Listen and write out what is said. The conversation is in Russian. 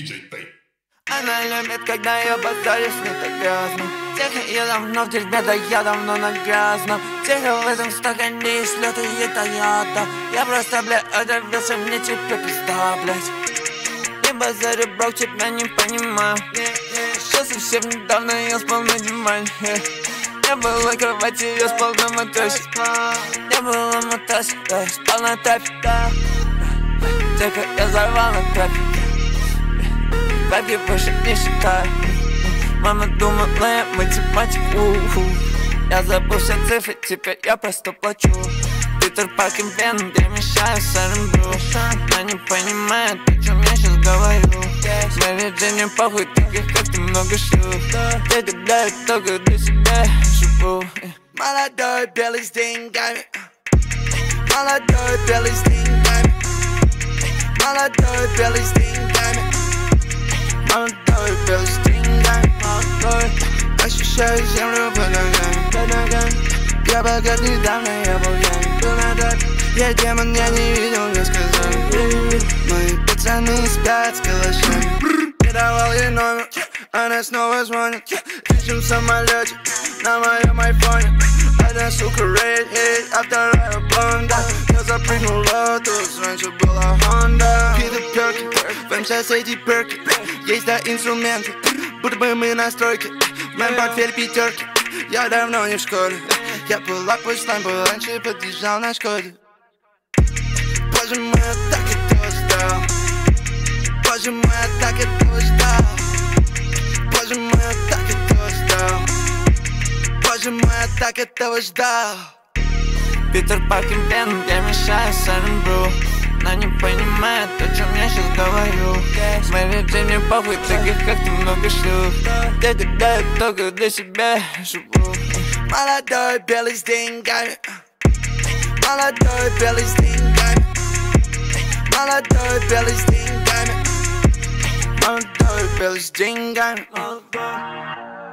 Она любит, когда я базарю с ней так грязно. Тихо, я давно в дерьме, да я давно на грязном. Тихо, в этом стакане есть лёд и ядовито. Я просто, бля, отравился, мне теперь пизда, блядь. Не базарю, бро, тебя не понимаю. Еще совсем недавно я спал на диване. Не было кровати, я спал на матрасе. Не было матраса, да, я спал на трапе. Тихо, я взорвал на трапе. Бабки больше не считаю. Мама думала, я математик. Я забыл все цифры, теперь я просто плачу. Питер Паркер Веном, перемещаю Сарен Бру. Она не понимает, о чем я сейчас говорю. Мэри Джейн, мне похуй, таких как ты много шлюх. Я добавляю только для себя шипу. Молодой белый с деньгами. Молодой белый с деньгами. Молодой белый с деньгами. Молодой белый с деньгами. Молодой. Ощущаю землю под ногами. Я богат недавно, я был пьян. Я демон, я не видел, мне сказали. Мои пацаны спят с калашами. Я давал ей номер, она снова звонит. Летим в самолете на моем айфоне. Одна сука red, а вторая блонда. Я запрыгнул в лотос, раньше была Honda. Питер Перки, в М-соседи перки. Есть да инструменты, будто бы мы на стройке. В моем портфеле пятерки, я давно не в школе. Я был опущен, был раньше, подъезжал на Шкоде. Боже мой, я так этого ждал. Боже мой, я так этого ждал. Боже мой, я так этого ждал. Боже мой, я так этого ждал. Питер Паркер Веном, перемещаю Сарен Бру. Она не понимает, о чем я сейчас говорю. Мэри Джейн, мне похуй, таких как ты много шлюх. Я добавляю только для себя шипу. Молодой белый с деньгами. Молодой белый с деньгами. Молодой белый с деньгами. Молодой белый с деньгами.